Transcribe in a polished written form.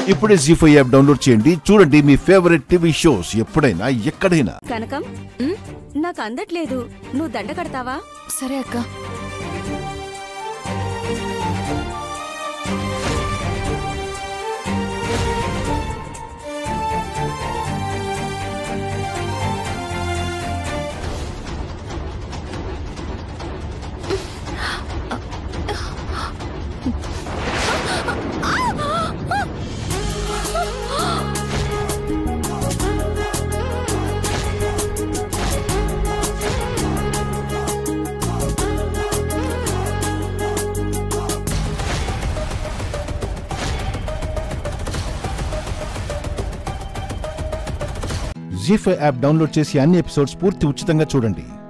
ఇప్పుడే Zee app download చేయండి. చూడండి మీ ఫేవరెట్ టీవీ షోస్ ఎప్పుడైనా ఎక్కడైనా. కనకం, నాకు అందట్లేదు, నువ్వు దండ కడతావా? సరే అక్క. Zee యాప్ డౌన్లోడ్ చేసి అన్ని ఎపిసోడ్స్ పూర్తి ఉచితంగా చూడండి.